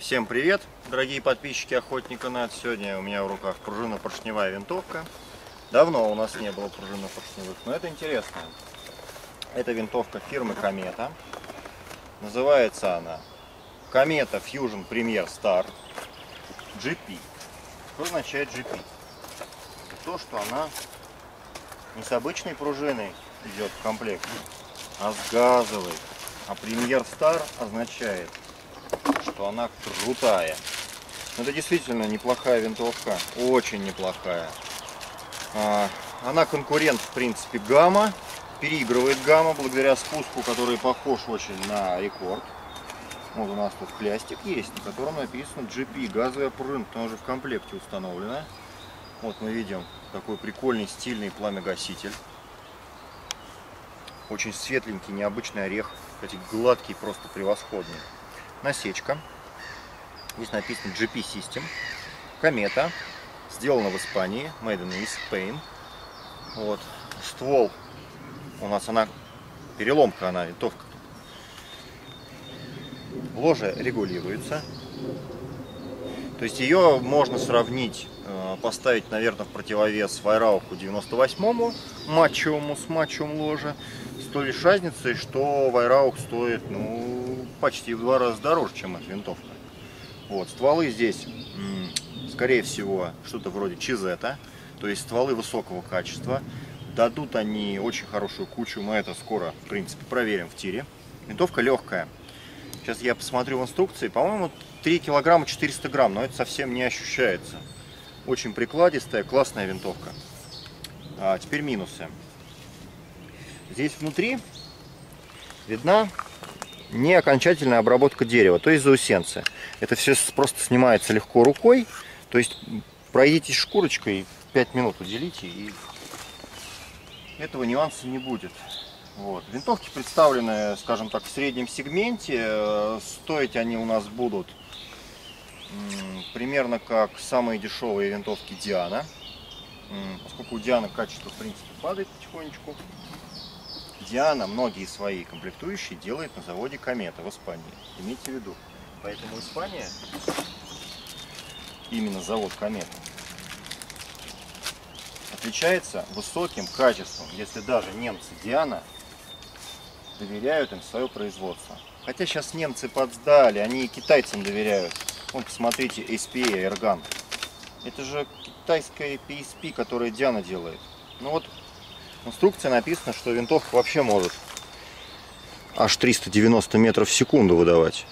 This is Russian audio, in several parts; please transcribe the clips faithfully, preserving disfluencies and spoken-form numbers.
Всем привет, дорогие подписчики Охотника Нет. Сегодня у меня в руках пружинно-поршневая винтовка. Давно у нас не было пружинно-поршневых, но это интересно. Это винтовка фирмы Комета. Называется она Комета Fusion Premier Star джи пи. Что означает джи пи? Это то, что она не с обычной пружиной идет в комплекте, а с газовой. А Premier Star означает, что она крутая. Это действительно неплохая винтовка, очень неплохая. Она конкурент, в принципе, Гамма, переигрывает Гамма благодаря спуску, который похож очень на рекорд. Вот у нас тут плястик есть, на котором написано джи пи, газовая пружина, она уже в комплекте установлена. Вот мы видим такой прикольный, стильный пламя-гаситель. Очень светленький, необычный орех, кстати, гладкий, просто превосходный. Насечка. Здесь написано джи пи System. Комета. Сделана в Испании. Made in Spain. Вот. Ствол. У нас она переломка, она винтовка. Ложе регулируется. То есть ее можно сравнить, поставить, наверное, в противовес Weihrauch девяносто восьмому матчевому с матчевым ложе. С той лишь разницей, что Weihrauch стоит, ну, почти в два раза дороже, чем эта винтовка. Вот, стволы здесь, скорее всего, что-то вроде Чизета, то есть стволы высокого качества. Дадут они очень хорошую кучу, мы это скоро, в принципе, проверим в тире. Винтовка легкая. Сейчас я посмотрю в инструкции, по-моему, три килограмма четыреста грамм, но это совсем не ощущается. Очень прикладистая, классная винтовка. А теперь минусы. Здесь внутри видна не окончательная обработка дерева, то есть заусенцы. Это все просто снимается легко рукой, то есть пройдитесь шкурочкой, пять минут уделите, и этого нюанса не будет. Вот. Винтовки представлены, скажем так, в среднем сегменте. Стоить они у нас будут примерно как самые дешевые винтовки Диана. Поскольку у Диана качество, в принципе, падает потихонечку. Диана многие свои комплектующие делает на заводе Комета в Испании. Имейте в виду. Поэтому Испания, именно завод Комета, отличается высоким качеством, если даже немцы Диана доверяют им свое производство. Хотя сейчас немцы подсдали, они и китайцам доверяют. Вот посмотрите, эс пи эй Airgun. Это же китайская пи эс пи, которая Диана делает. Ну вот в инструкции написано, что винтовка вообще может аж триста девяносто метров в секунду выдавать.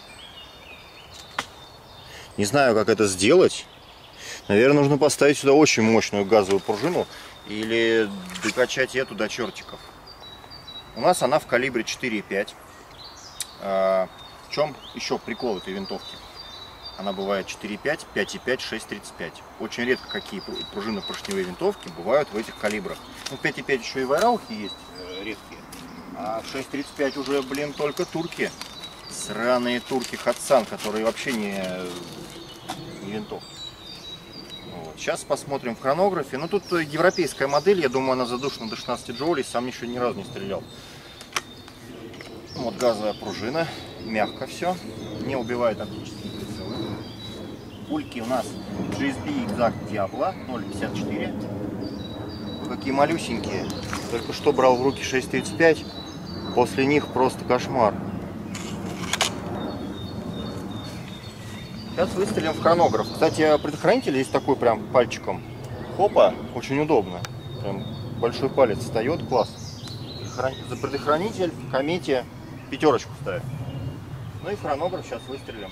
Не знаю, как это сделать. Наверное, нужно поставить сюда очень мощную газовую пружину или докачать эту до чертиков. У нас она в калибре четыре и пять. В чем еще прикол этой винтовки? Она бывает четыре и пять, пять и пять, шесть и тридцать пять. Очень редко какие пружинно-поршневые винтовки бывают в этих калибрах. Ну, пять и пять еще и Weihrauch есть э, редкие. А шесть и тридцать пять уже, блин, только турки. Сраные турки Хатсан, которые вообще не, не винтовки. Вот. Сейчас посмотрим в хронографе. Ну, тут европейская модель, я думаю, она задушена до шестнадцати джоулей. Сам еще ни разу не стрелял. Вот газовая пружина. Мягко все. Не убивает оптические прицелы. Пульки у нас джи эс би Exact Diablo ноль пятьдесят четыре. Какие малюсенькие. Только что брал в руки шесть тридцать пять. После них просто кошмар. Сейчас выстрелим в хронограф. Кстати, предохранитель здесь такой прям пальчиком. Хопа, очень удобно. Прям большой палец встает, класс. За предохранитель в Комете пятерочку ставим. Ну и хронограф сейчас выстрелим.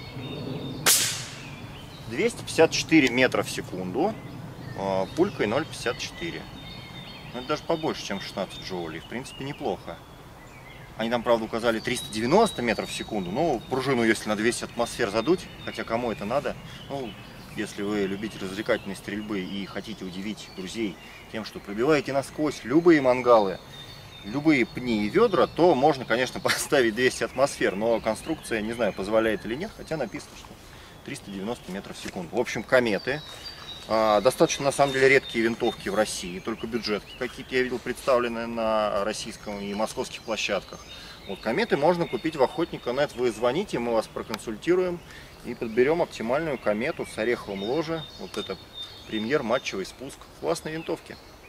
двести пятьдесят четыре метра в секунду. Пулькой ноль пятьдесят четыре. Это даже побольше, чем шестнадцать джоулей. В принципе, неплохо. Они там, правда, указали триста девяносто метров в секунду. Ну, пружину, если на двести атмосфер задуть, хотя кому это надо, ну, если вы любите развлекательной стрельбы и хотите удивить друзей тем, что пробиваете насквозь любые мангалы, любые пни и ведра, то можно, конечно, поставить двести атмосфер, но конструкция, не знаю, позволяет или нет, хотя написано, что триста девяносто метров в секунду. В общем, Кометы. Достаточно, на самом деле, редкие винтовки в России, только бюджетки какие-то я видел представлены на российском и московских площадках. Вот кометы можно купить в Охотника точка нет. Вы звоните, мы вас проконсультируем и подберем оптимальную комету с ореховым ложе. Вот это премьер матчевый спуск. Классные винтовки.